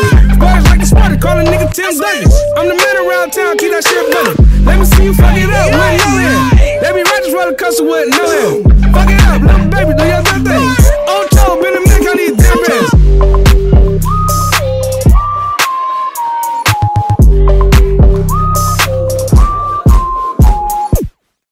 Boys like the sport, call a nigga Tim Douglas. I'm the man around town, keep that shit running. Let me see you fuck it up with no hand. They be righteous roller coaster with no hand. Fuck it up, little baby, do your damn thing.